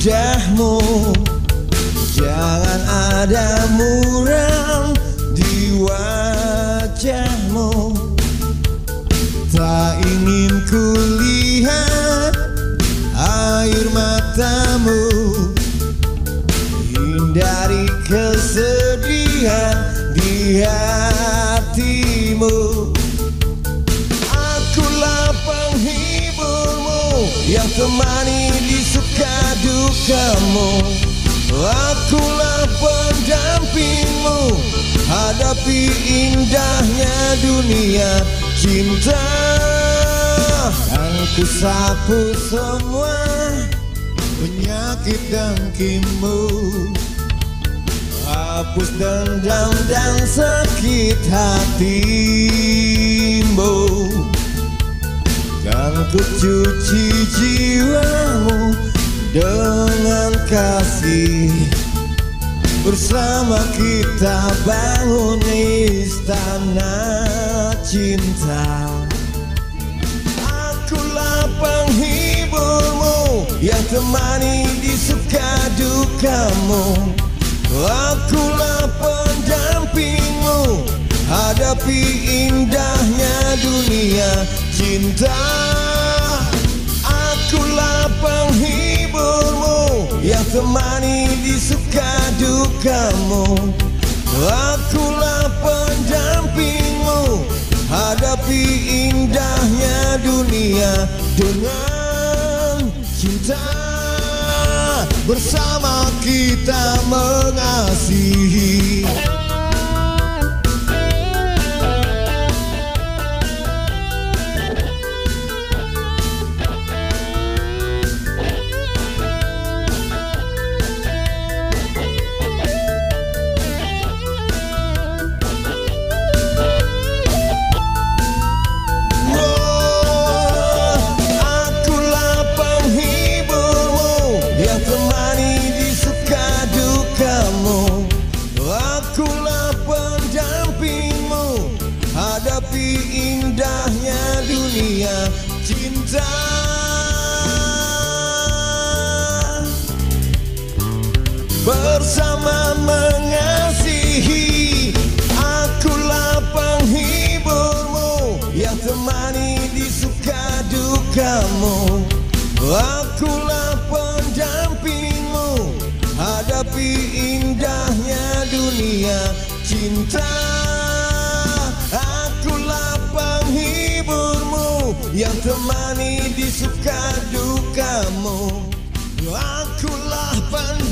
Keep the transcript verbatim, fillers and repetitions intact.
indahmu. Jangan ada muram di wajahmu. Tak ingin kulihat air matamu. Hindari kesedihan di hatimu. Akulah penghiburmu yang temani di suka dukamu. Akulah pendampingmu hadapi indahnya dunia cinta. Kan ku sapu semua penyakit dengkimu, hapus dendam dan sakit hatimu. Kan ku cuci jiwamu dengan kasih. Bersama kita bangun istana cinta. Akulah penghiburmu yang temani di suka dukamu. Akulah pendampingmu hadapi indahnya dunia cinta. Akulah penghiburmu yang temani di suka dukamu. Akulah pendampingmu hadapi indahnya dunia dengan cinta. Bersama kita mengasihi. Akulah pendampingmu hadapi indahnya dunia cinta. Bersama mengasihi. Akulah penghiburmu yang temani di suka dukamu. Akulah pendampingmu hadapi indahnya dunia cinta. Akulah penghiburmu yang temani di suka dukamu. Akulah